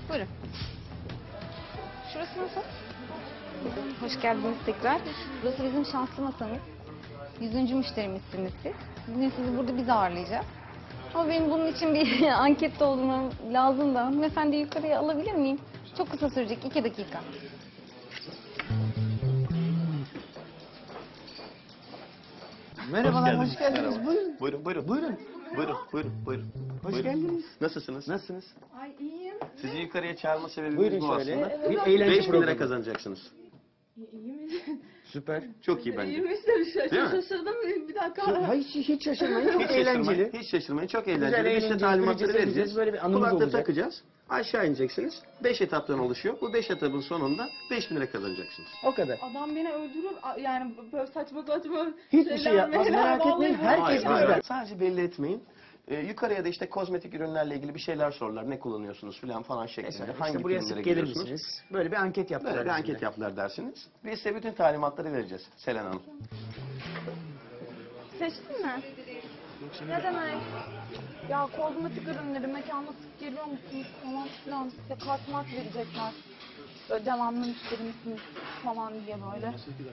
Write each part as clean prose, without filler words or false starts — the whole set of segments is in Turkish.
Buyurun. Şurası nasıl? Hoş geldiniz tekrar. Burası bizim şanslı masamız. 100. müşterimizsiniz siz. Bugün sizi burada biz ağırlayacağız. Ama benim bunun için bir anket doldurmam lazım da. Hanımefendi yukarıya alabilir miyim? Çok kısa sürecek, 2 dakika. Merhabalar, hoş geldiniz. Merhaba. Buyurun. Buyurun. Hoş geldiniz. Nasılsınız? Nasılsınız? Ay iyiyim. Sizi yukarıya çağırma sebebimiz Buyurun bu şöyle. aslında. Bir eğlence 5.000 lira programı. kazanacaksınız. İyi mi? Süper. Çok iyi bence. İyiymiş de Değil mi? şaşırdım. Bir dakika. Hayır, hiç şaşırmayın. Çok eğlenceli. Hiç şaşırmayın. Çok Güzel, eğlenceli. Biz de eğlenceli, talimatları güleceğiz, vereceğiz. böyle bir anımız Kulaklığı olacak. takacağız. Aşağı ineceksiniz. 5 etaptan oluşuyor. Bu 5 etapın sonunda 5.000 lira kazanacaksınız. O kadar. Adam beni öldürür. Yani böyle saçma saçma Hiçbir şey yapmaz, merak etmeyin. Herkes bizden. Sadece belli etmeyin. Yukarıya da işte kozmetik ürünlerle ilgili bir şeyler sorarlar. Ne kullanıyorsunuz falan şeklinde. Mesela Hangi işte buraya filmlere sık gelir gidiyorsunuz? misiniz? Böyle bir anket yaptılar. Böyle bir bizimle. anket yaptılar dersiniz. Biz size bütün talimatları vereceğiz Selen Hanım. Seçtin mi? Ne demek? Ya kozmetik ürünleri mekana sık geliyor musunuz falan filan. Size kart mart verecekler. Böyle devamlı müşteri misiniz falan diye böyle.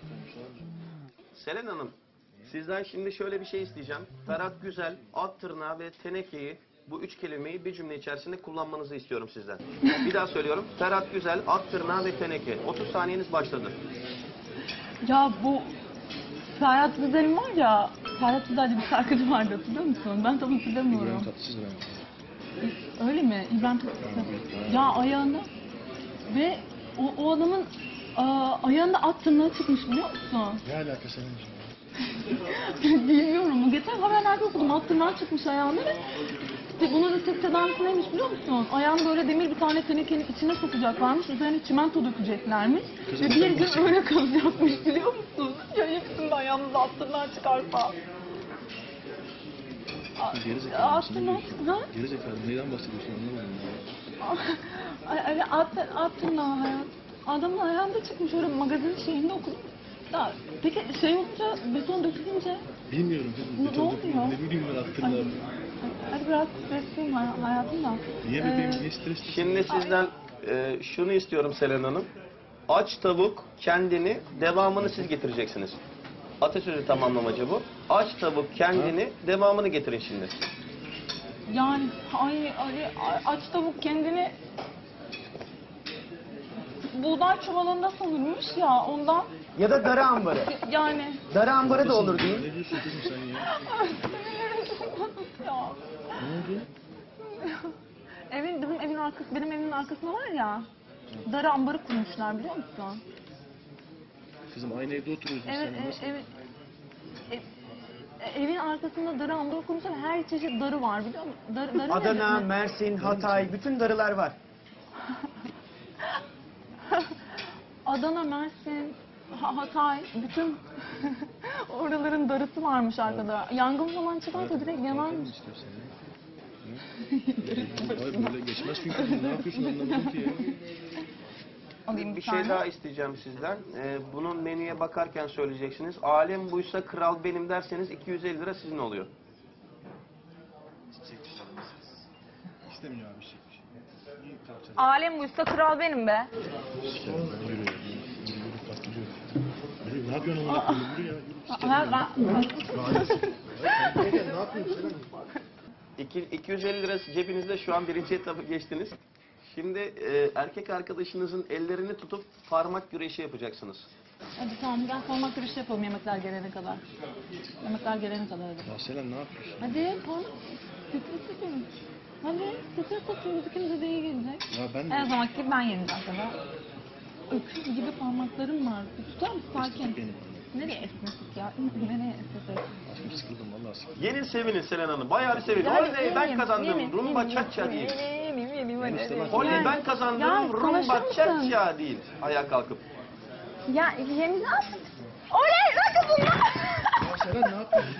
Selen Hanım, sizden şimdi şöyle bir şey isteyeceğim. Ferhat Güzel, at tırnağı ve tenekeyi, bu 3 kelimeyi bir cümle içerisinde kullanmanızı istiyorum sizden. Bir daha söylüyorum. Ferhat Güzel, at tırnağı ve teneke. 30 saniyeniz başladı. Ya bu Ferhat Güzel'in var ya, Ferhat Güzel'de bir şarkıcı vardı hatırlıyor musun? Ben tam hatırlamıyorum. Öyle mi? İbrahim Tatlıses. Ya ayağında ve o adamın ayağında at tırnağı çıkmış biliyor musun? Ne alakası var? Bilmiyorum. Geçen haberlerde okudum. At tırnağı çıkmış ayağında ve işte bunun tek tedavisi neymiş biliyor musun? Ayağını böyle demir bir tane tenekenin içine sokacaklarmış. Üzerine çimento dökeceklermiş. Ve bir gün öyle kalacakmış biliyor musun? Ya hepsinde ayağınıza at tırnağı çıkarsa. Gerizekalı At mısın? tırnağı ha? Gerizekalı neyden bahsediyorsun anlamadım ya. Ay, at tırnağı hayat. Adamın ayağında çıkmış öyle magazin şeyinde okudum. Ya, peki şey olunca, beton dökülünce Bilmiyorum kızım. Ne Beton oluyor? dökümü, ne bileyim ben attırlar. hadi biraz stresliyim hayatım da. Niye bebeğim niye stresli? Şimdi sizden şunu istiyorum Selen Hanım. Aç tavuk kendini, devamını siz getireceksiniz. Atasözü tamamlamacı bu. Aç tavuk kendini, devamını getirin şimdi. Yani aç tavuk kendini buğday çuvalında sanırmış ya ondan Ya da darı ambarı. yani. Darı ambarı da olur değil. Ne diyorsun kızım sen ya? Ya. Ne oldu? Bizim evin arkası, benim evimin arkasında var ya. Darı ambarı kurmuşlar biliyor musun? Kızım aynı evde oturuyoruz biz Evet, seninle. Nasıl? evin arkasında darı ambarı kurmuşlar. Her çeşit darı var biliyor musun? Darı ne Adana, demek? Mersin, Hatay, bütün darılar var. Adana, Mersin, Hatay, bütün oraların darısı varmış arkada. Yangın falan çıkarsa direkt yanarmış. Bakalım istiyorsan ya. Hı? Hayır böyle geçmez çünkü. Ne yapıyorsun anlamadım ki ya. Alayım Bir tane. şey daha isteyeceğim sizden. Bunun menüye bakarken söyleyeceksiniz. Alem buysa kral benim derseniz 250 lira sizin oluyor. İstemiyor abi şey. İyi kalkacağız. Alem buysa kral benim be. Yürü. Yürü kalk gidiyoruz. Yürü ne yapıyorsun amına koyayım? Yürü ya. Yürü. Ne yapıyorsun sen? 250 lira cebinizde şu an birinci etabı geçtiniz. Şimdi erkek arkadaşınızın ellerini tutup parmak güreşi yapacaksınız. Hadi tamam gel parmak güreşi yapalım yemekler gelene kadar. Yemekler gelene kadar hadi. Ya Selen ne yapıyorsun? Hadi parmak titresin. Hadi titresiyoruz ikimize de iyi gelecek. Ya ben Her zamanki gibi ben yeneceğim sana. Öküz gibi parmaklarım var. Tutar mısın sakin? benim. Nereye esnetik ya? Nereye esnetik? Aşkım sıkıldım vallahi sıkıldım. Yenin sevinin Selen Hanım. Bayağı bir sevinin. Oley ben kazandım. Rumba çat değil. Oley ben kazandım. Rumba çat değil. Ayağa kalkıp. Ya yemin oley hadi bunlar. Ya Selen ne yapıyorsun?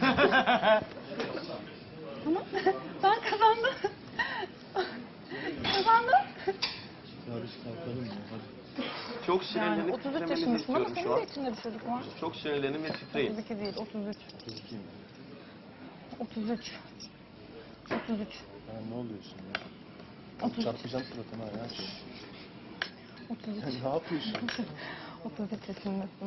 Tamam ben kazandım. Kazandım. Ya biz kalkalım ya hadi. Çok Yani sinirlenip 33 titremenizi yaşındasın ama istiyorum senin şu an. de içinde bir çocuk var. Çok sinirlenin ve titreyin. 32 değil 33. Kızıkayım ya. 33. 33. Ya ne oluyorsun ya? Çarpacağım suratına ya. 33. Ne yapıyorsun? 33 yaşındasın.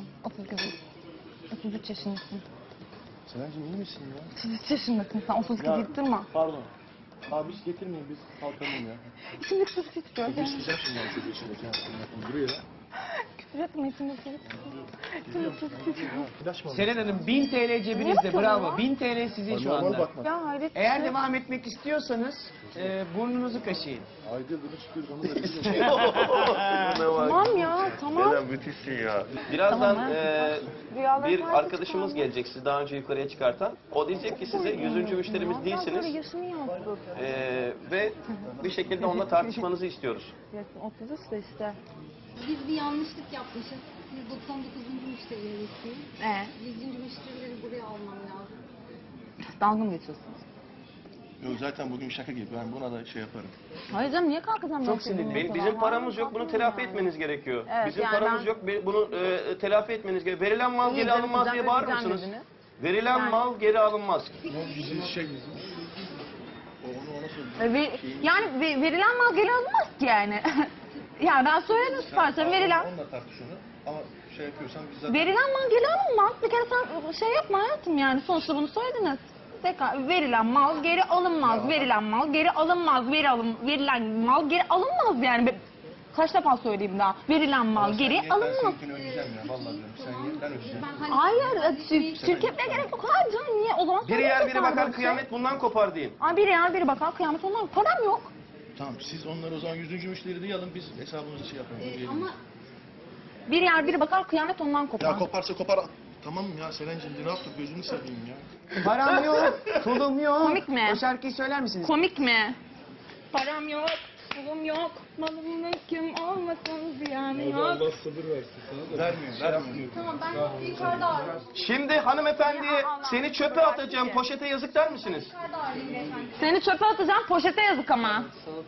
33 yaşındasın. Senencim iyi misin ya? 33 yaşındasın sen. 32 Ya, deyip durma. Pardon. Abi hiç getirmeyin biz kalkalım ya. İçimdeki çocuk titriyor. Bir isteyeceğim şimdi ben çocuğu içindeki. Duruyor ya. Küfür etme içimdeki çocuk titriyor. İçimdeki çocuk titriyor. İlaç mı? Selen Hanım 1000 TL Ne cebinizde, yapıyorsun bravo. ya? 1000 TL sizin şu Normal anda. bakma. Ya hayret. Eğer devam etmek istiyorsanız burnunuzu kaşıyın. Ayda bunu çıkıyoruz onu da biliyoruz. Tamam ya tamam. Neden müthişsin ya. Birazdan Tamam, Rüyalar bir sadece arkadaşımız çıkarma. gelecek sizi daha önce yukarıya çıkartan. O diyecek ki size 100. müşterimiz Ya, değilsiniz. böyle yaşını yansıt. Ve bir şekilde onunla tartışmanızı istiyoruz. Yaşın 33 da işte. Biz bir yanlışlık yapmışız. Siz 99. müşterilerisiniz. 100. müşterileri buraya almam lazım. Dalga mı geçiyorsunuz? Yok zaten bugün şaka gibi ben buna da şey yaparım. Hayır canım niye kalkacağım? Çok ben sinirli. seninle Bizim falan? paramız yok, bunu Kalkmam telafi yani. etmeniz gerekiyor. Evet, Bizim yani paramız ben- yok, bunu telafi etmeniz gerekiyor. Verilen mal İyi, geri canım, alınmaz diye bağırır ödeyeceğim mısınız? dediniz. Verilen Yani- mal geri alınmaz. Bizim şey bizim. Onu ona söyleyeyim. Yani verilen mal geri alınmaz ki yani. Yani ben söyledim siparişten verilen. Onunla tartış onu. Ama şey yapıyorsan biz zaten... Verilen mal geri alınmaz. Bir kere sen şey yapma hayatım yani. Sonuçta bunu söylediniz. Tekrar verilen mal geri alınmaz. Verilen mal geri alınmaz. Verilen mal geri alınmaz yani. Kaç defa söyleyeyim daha. Verilen mal Sen geri ye, alınmaz. Ben seninkini ödeyeceğim ya vallahi diyorum. Sen ye ben ödeyeceğim. Hayır, şirketle gerek yok. Hayır canım niye? O zaman Biri yer söylemesin biri sana bakar böyle bir kıyamet bundan kopar deyin. Ay biri yer biri bakar kıyamet ondan. Param yok. Tamam siz onları o zaman 100. müşteri diye alın biz hesabımızı şey yapalım. ödeyelim. Ama Bir yer biri bakar kıyamet ondan kopar. Ya koparsa kopar. Tamam ya Selen'cim ne yaptık gözünü seveyim ya. Param yok, pulum yok. Komik mi? O şarkıyı söyler misiniz? Komik mi? Param yok, pulum yok, malım mülküm olmasın ziyanı yok. Vermiyor. tamam ben yukarıda ağrıyorum. Şimdi hanımefendi Ya Allah, seni çöpe bırak atacağım, ki. poşete yazık der misiniz? Yukarıda ağrıyorum beyefendi. Seni çöpe atacağım, poşete yazık ama.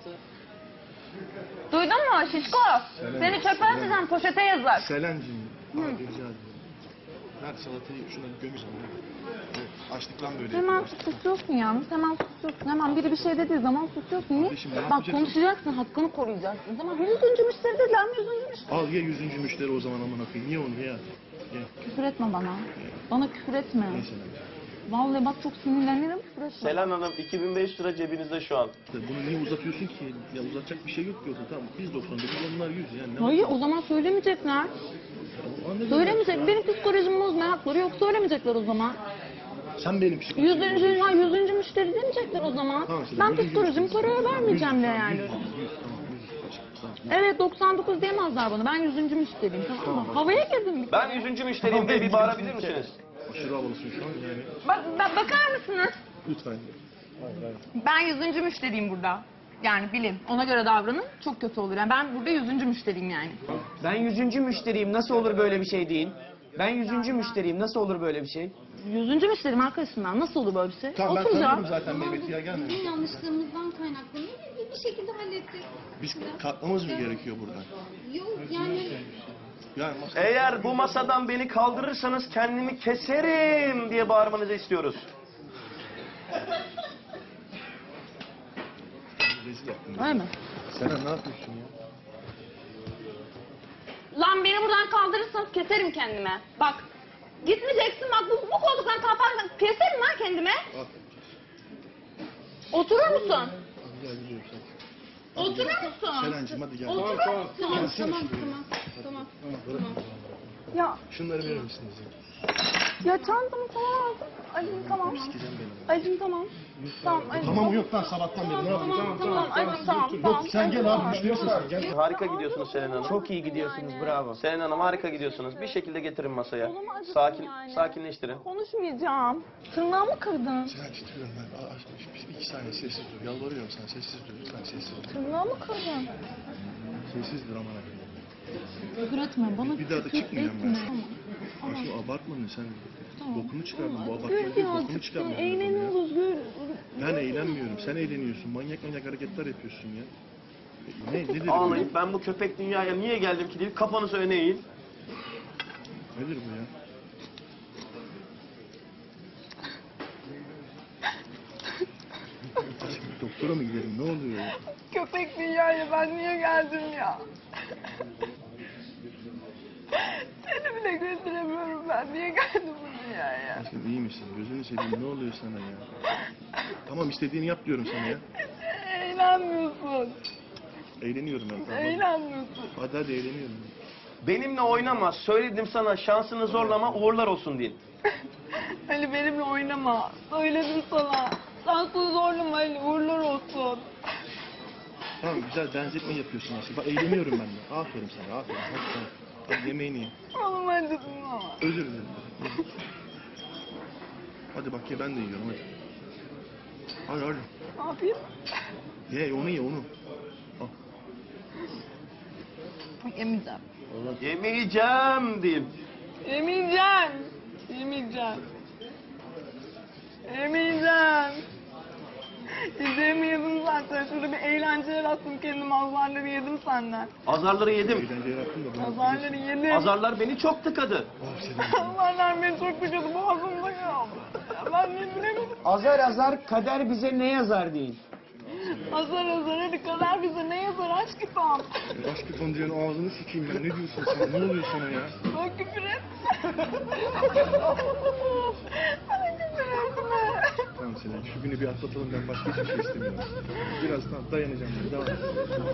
Duydun mu şişko? Seni çöpe atacağım, poşete yazık. Selen'cim abi rica ediyorum. Ver salatayı şuna gömeceğim. Açlıktan böyle Hemen yapıyoruz. susuyorsun yalnız, hemen susuyorsun. Hemen biri bir şey dediği zaman susuyorsun. Niye? Kardeşim, ne Bak yapacaksın? konuşacaksın, hakkını koruyacaksın. Tamam, 100. müşteri dediler, 100. müşteri. Al ye 100. müşteri o zaman amına koyayım. Niye onu ye? Ye. Küfür etme bana. Bana küfür etme. Ne Selen'cim? Vallahi bak çok sinirlenirim, küfür etme. Selen Hanım 2500 lira cebinizde şu an. Bunu niye uzatıyorsun ki? Ya uzatacak bir şey yok ki orada. Tamam biz 99 onlar 100 yani. Ne Hayır, var? o zaman söylemeyecekler. Anladın mı? Söylemeyecek. Benim psikolojim bozma hakları yok. Söylemeyecekler o zaman. Sen benim psikolojim. 100. müşteri demeyecekler o zaman. Tamam, işte Ben 100. psikolojim paraya vermeyeceğim de yani. 100 tamam 100. Evet 99 diyemezler bana. Ben 100. müşteriyim tamam mı? Havaya girdim bir Ben kere. 100. müşteriyim diye bir bağırabilir misiniz? Aşırı havalısın şu an yani. Bakar mısınız? Lütfen. Hayır hayır. Ben 100. müşteriyim burada. Yani bilin. Ona göre davranın. Çok kötü olur. Yani ben burada 100. müşteriyim yani. Ben 100. müşteriyim, nasıl olur böyle bir şey deyin. Ben 100. müşteriyim, nasıl olur böyle bir şey? 100. müşterim arkadaşından. Nasıl olur böyle bir şey? Tamam ben Oturacağım. tanıdım zaten Mehmet'i ya gelme. Bizim yanlışlığımızdan kaynaklanıyor. Bir şekilde hallettik. Biz kalkmamız mı gerekiyor buradan? Yok yani Yani Eğer bu masadan beni kaldırırsanız kendimi keserim diye bağırmanızı istiyoruz. rezil yaptın. Öyle mi? Sena ne yapıyorsun ya? Lan beni buradan kaldırırsanız keserim kendime. Bak. Gitmeyeceksin bak bu koltuktan kalkarsan keserim lan kendime. Al. Oturur musun? Hadi gel gidiyorum sen. Oturur musun? Selen'cim hadi gel. Oturur musun? tamam. Bırak. Ya, Şunları verir misiniz ya? ya çantamı falan aldım. Acım tamam. Sikeceğim beni. Acım tamam. Tamam acım. Tamam yok lan sabahtan beri ne yapıyorsun? Tamam acım tamam. Yok sen gel abi müşterisin sen gel. Harika gidiyorsunuz Selen Hanım. Çok iyi gidiyorsunuz, bravo. Selen Hanım harika gidiyorsunuz. Bir şekilde getirin masaya. Kolumu acıttın Sakin, yani. sakinleştirin. Konuşmayacağım. Tırnağımı kırdın. Selen titriyorum ben. Bir iki saniye sessiz dur. Yalvarıyorum sana sessiz dur. Lütfen sessiz dur. Tırnağımı kırdın. Sessiz dur aman abi. Küfür etme bana. Bir daha da küfür çıkmayacağım ben. etme. Aslında abartma ne sen? Bokunu çıkardın. Bu abartma Gül değil. Bokunu birazcık. çıkardın. Eğleniyoruz gül. Ben eğlenmiyorum. Sen eğleniyorsun. Manyak manyak hareketler yapıyorsun ya. Nedir bu? Ağlayıp ben bu köpek dünyaya niye geldim ki deyip kafanızı öne eğin. Nedir bu ya? Doktor doktora mı gidelim? Ne oluyor ya? Köpek dünyaya ben niye geldim ya? Seni bile götüremiyorum ben. Niye geldim bu dünyaya? Aşkım iyi misin? Gözünü seveyim, ne oluyor sana ya? Tamam, istediğini yap diyorum sana ya. Eğlenmiyorsun. Eğleniyorum ben, tamam. Eğlenmiyorsun. Hadi eğleniyorum. Benimle oynama. Söyledim sana, şansını zorlama, uğurlar olsun deyin. Ali benimle oynama. Söyledim sana. Şansını zorlama Ali. Uğurlar olsun. Tamam, güzel benzetme yapıyorsun aslında. Bak eğleniyorum ben de. Aferin sana, aferin. Hadi tamam. Hadi yemeğini ye. Oğlum acıdın ama. Özür dilerim. Hadi bak ye, ben de yiyorum hadi. Hadi hadi. Ne yapayım? Ye onu ye onu. Al. Yemeyeceğim. Yemeyeceğim diyeyim. Yemeyeceğim. Yemeyeceğim. Yemeyeceğim. Yiyeceğimi yedim zaten. Şurada bir eğlence yarattım kendime. Azarları yedim senden. Azarları yedim. Eğlence yarattın da bana. Azarları yedim. Azarlar beni çok tıkadı. Oh Selim. Azarlar beni çok tıkadı. Boğazımda kaldı. Ben ne bileyim. Azar azar kader bize ne yazar deyin. Azar azar hadi kader bize ne yazar aşk ifam. Aşk bir diyorsun, ağzını sikeyim ben. Ne diyorsun sen? Ne oluyor sana ya? Bana küfür et. Bana küfür etme. Tamam Selim, şu günü bir atlatalım, ben başka hiçbir şey istemiyorum. Biraz tamam, dayanacağım ben. Devam et.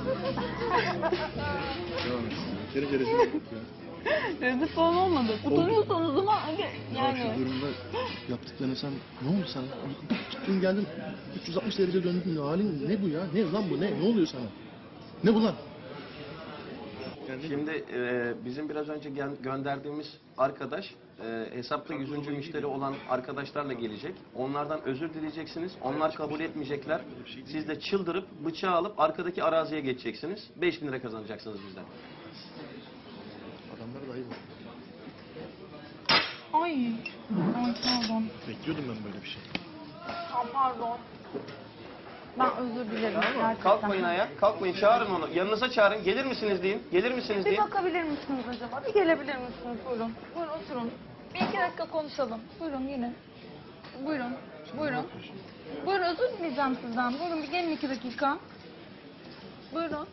Devam et. Seni de rezil ettik ya. Rezil falan olmadı. Utanıyorsan o zaman hadi Ya yani. şu durumda yaptıklarını sen, ne oldu sana? Çıktın geldin, 360 derece döndün. Halin ne bu ya? Ne lan bu? Ne oluyor sana? Ne bu lan? Yani Şimdi bizim biraz önce gönderdiğimiz arkadaş hesapta 100. müşteri olan arkadaşlarla gelecek. Onlardan özür dileyeceksiniz. Onlar kabul etmeyecekler. Siz de çıldırıp bıçağı alıp arkadaki araziye geçeceksiniz. 5.000 lira kazanacaksınız bizden. adamlara da ayıp. Ay. Ay pardon. Bekliyordum ben böyle bir şey. Ay, pardon. Ben özür dilerim. Gerçekten. Kalkmayın ayağa. Kalkmayın. Çağırın onu. Yanınıza çağırın. Gelir misiniz deyin. Gelir misiniz Bir deyin. bakabilir misiniz acaba? Bir gelebilir misiniz? Buyurun. Buyurun oturun. Bir iki dakika konuşalım. Buyurun gelin. Buyurun. Buyurun. Buyurun özür dileyeceğim sizden. Buyurun bir gelin 2 dakika. Buyurun.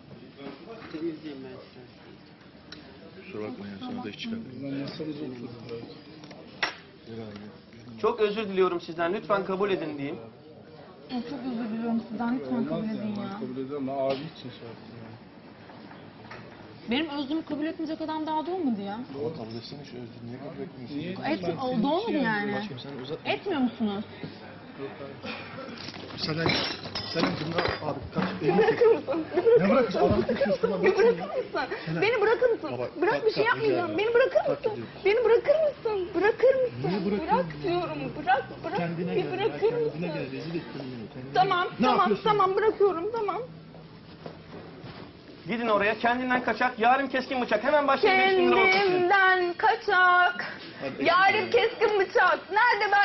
Kusura bakma ya, sana da iş çıkartmayayım. Çok özür diliyorum sizden. Lütfen kabul edin deyin. Ya, çok özür diliyorum sizden. Lütfen kabul edin ya. Kabul ediyorum da abi için şey yaptım yani. Benim özrümü kabul etmeyecek adam daha doğmadı ya. Ama kabul etsene şu özür, niye kabul etmiyorsun? Niye? Doğmadı yani. Aşkım sen uzatma. Etmiyor musunuz? Sen cümle abi kaç elini çek. Ne bırakırsın? Adamı kesiyorsun lan. Bir bırakır mısın? Beni bırakır mısın? Baba, Bırak kalk, bir şey kalk, yapmayacağım. rica Beni ederim. bırakır Kalk mısın? gidiyorum. Beni bırakır mısın? Bırakır mısın? Niye bırakayım Bırak ya? diyorum. Bırak. Bırak. Kendine Bir gel. bırakır Kendine mısın? gel. Rezil ettin beni. Kendine Tamam, gel. Ne tamam, yapıyorsun? tamam bırakıyorum, tamam. Gidin oraya. Kendinden kaçak. Yarım keskin bıçak. Hemen başlayın. 5.000 lira ortası. Kendimden kaçak. Hadi, Yarim ekmeğe. keskin bıçak. Nerede